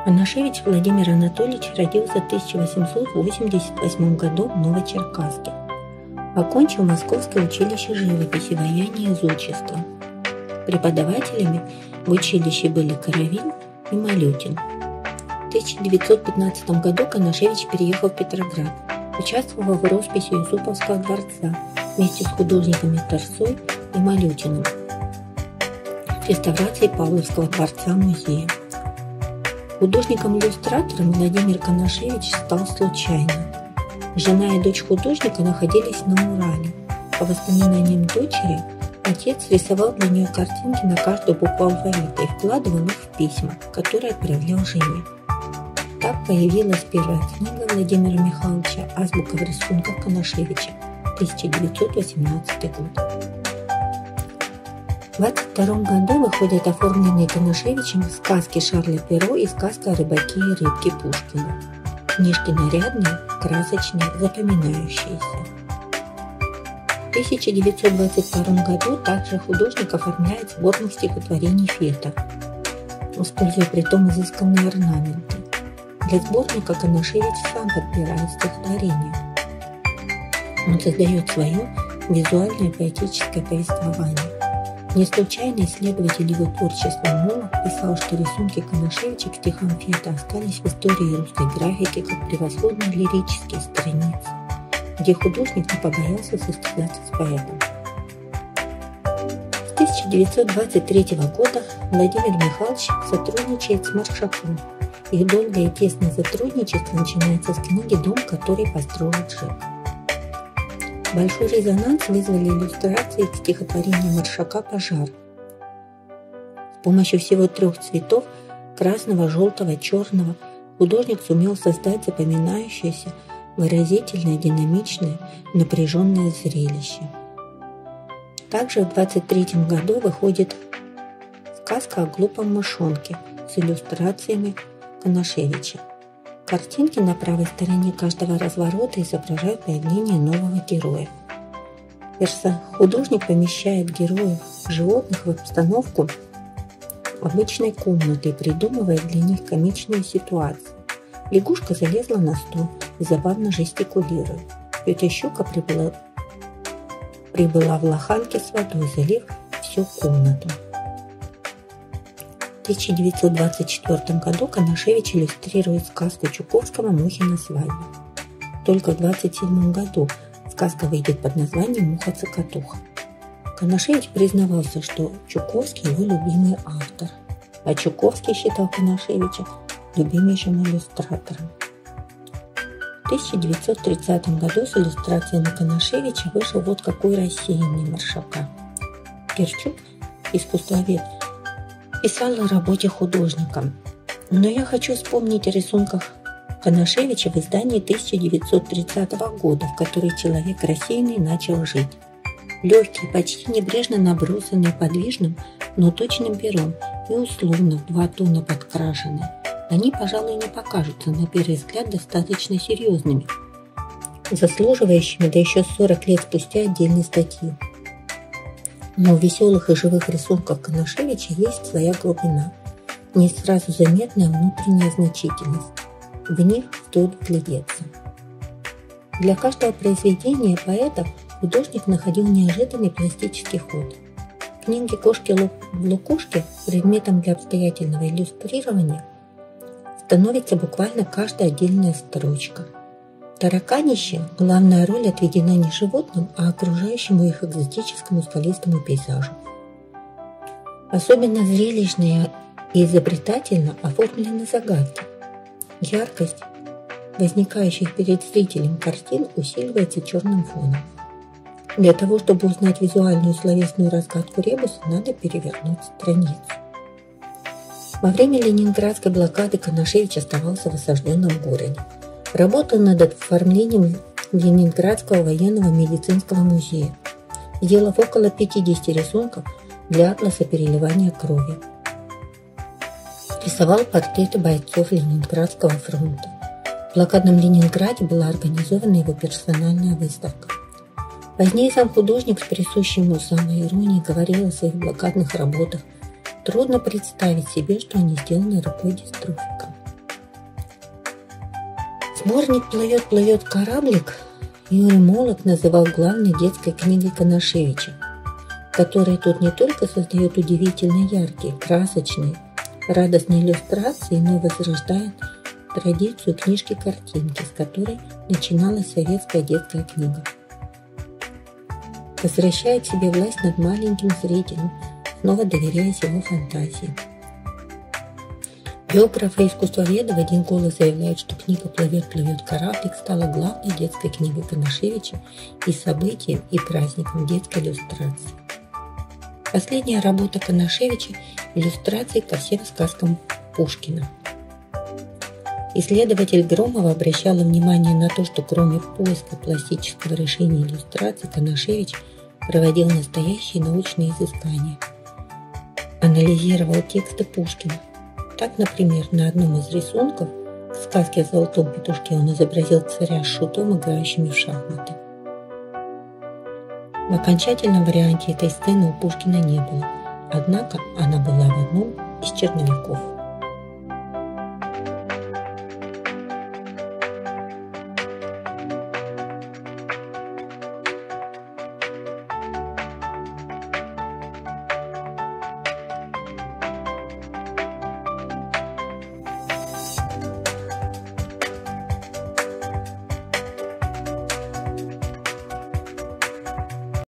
Анашевич Владимир Анатольевич родился в 1888 году в Новочеркасске. Окончил Московское училище живописи, ваяния и зодчества. Преподавателями в училище были Коровин и Малютин. В 1915 году Анашевич переехал в Петроград, участвовал в росписи Юсуповского дворца вместе с художниками Торсой и Малютиным в реставрации Павловского дворца-музея. Художником-иллюстратором Владимир Анашевич стал случайно. Жена и дочь художника находились на Урале. По воспоминаниям дочери, отец рисовал для нее картинки на каждую букву алфавита и вкладывал их в письма, которые отправлял жене. Так появилась первая книга Владимира Михайловича «Азбука в рисунках Анашевича», 1918 год. В 1922 году выходят оформленные Анашевичем сказки Шарля Перро и сказка о рыбаке и рыбке Пушкина. Книжки нарядные, красочные, запоминающиеся. В 1922 году также художник оформляет сборник стихотворений Фета, используя притом изысканные орнаменты. Для сборника Анашевич сам подбирает стихотворения. Он создает свое визуальное поэтическое повествование. Не случайно исследователь его творчества Молох писал, что рисунки Анашевича к стихам Фета остались в истории русской графики как превосходные лирические страницы, где художник не побоялся состязаться с поэтом. С 1923 года Владимир Михайлович сотрудничает с Маршаком. Их долгое и тесное сотрудничество начинается с книги «Дом, который построил Джек». Большой резонанс вызвали иллюстрации к стихотворению Маршака «Пожар». С помощью всего 3 цветов – красного, желтого, черного – художник сумел создать запоминающееся, выразительное, динамичное, напряженное зрелище. Также в 1923 году выходит сказка о глупом мышонке с иллюстрациями Анашевича. Картинки на правой стороне каждого разворота изображают появление нового героя. Художник помещает героев животных в обстановку обычной комнаты и придумывает для них комичные ситуации. Лягушка залезла на стол и забавно жестикулирует. Тетя Щука прибыла в лоханке с водой, залив всю комнату. В 1924 году Анашевич иллюстрирует сказку Чуковского «Мухина свадьба». Только в 1927 году сказка выйдет под названием «Муха-цокотуха». Анашевич признавался, что Чуковский его любимый автор, а Чуковский считал Анашевича любимейшим иллюстратором. В 1930 году с иллюстрациями Анашевича вышел вот какой рассеянный Маршака. Керчук, искусствовед, писал о работе художника, но я хочу вспомнить о рисунках Анашевича в издании 1930 года, в которой человек рассеянный начал жить. Легкий, почти небрежно набросанный подвижным, но точным пером и условно в 2 тона подкрашенные, они, пожалуй, не покажутся на первый взгляд достаточно серьезными, заслуживающими, да еще 40 лет спустя, отдельной статьи. Но в веселых и живых рисунках Анашевича есть своя глубина, не сразу заметная внутренняя значительность. В них стоит вглядеться. Для каждого произведения поэта художник находил неожиданный пластический ход. В книге «Кошки в лукошке» предметом для обстоятельного иллюстрирования становится буквально каждая отдельная строчка. Тараканище главная роль отведена не животным, а окружающему их экзотическому скалистому пейзажу. Особенно зрелищно и изобретательно оформлены загадки. Яркость возникающих перед зрителем картин усиливается черным фоном. Для того, чтобы узнать визуальную словесную разгадку ребуса, надо перевернуть страницу. Во время ленинградской блокады Анашевич оставался в осажденном городе. Работал над оформлением Ленинградского военного медицинского музея, сделав около 50 рисунков для атласа переливания крови. Рисовал портреты бойцов Ленинградского фронта. В блокадном Ленинграде была организована его персональная выставка. Позднее сам художник с присущей ему самоиронией говорил о своих блокадных работах. Трудно представить себе, что они сделаны рукой дистрофика. Сборник «Плывет кораблик» Юрий Молот называл главной детской книгой Канашевича, которая тут не только создает удивительно яркие, красочные, радостные иллюстрации, но и возрождает традицию книжки-картинки, с которой начиналась советская детская книга. Возвращает себе власть над маленьким зрителем, снова доверяясь его фантазии. Биографы и искусствоведы в один голос заявляют, что книга «Плывет кораблик» стала главной детской книгой Канашевича и событием, и праздником детской иллюстрации. Последняя работа Канашевича – иллюстрации ко всем сказкам Пушкина. Исследователь Громова обращала внимание на то, что кроме поиска пластического решения иллюстраций, Канашевич проводил настоящие научные изыскания. Анализировал тексты Пушкина. Так, например, на одном из рисунков в сказке о Золотом петушке он изобразил царя с шутом, играющими в шахматы. В окончательном варианте этой сцены у Пушкина не было, однако она была в одном из черновиков.